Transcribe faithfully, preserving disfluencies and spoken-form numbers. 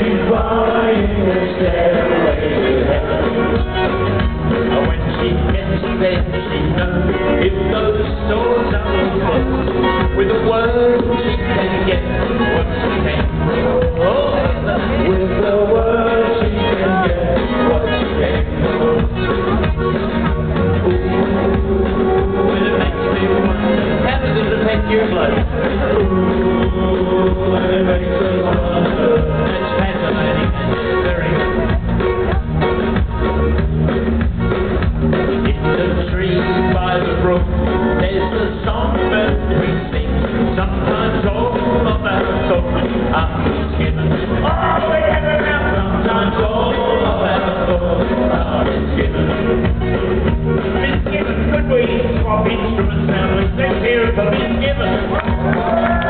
she's buying a stairway to heaven. When she gets there, she knows if those doors are open, with a word she can get what she can. Oh, with a word she can get what she can. Ooh, it makes me wonder, how does it affect your blood? Ooh, it makes me wonder. That's fascinating and very. In the tree by the brook, there's a songbird we sing. Sometimes all of our thoughts are misgiven. Oh, together now. Sometimes all of our thoughts are misgiven. Misgiven, could we swap instruments now? Let's hear it for misgiven.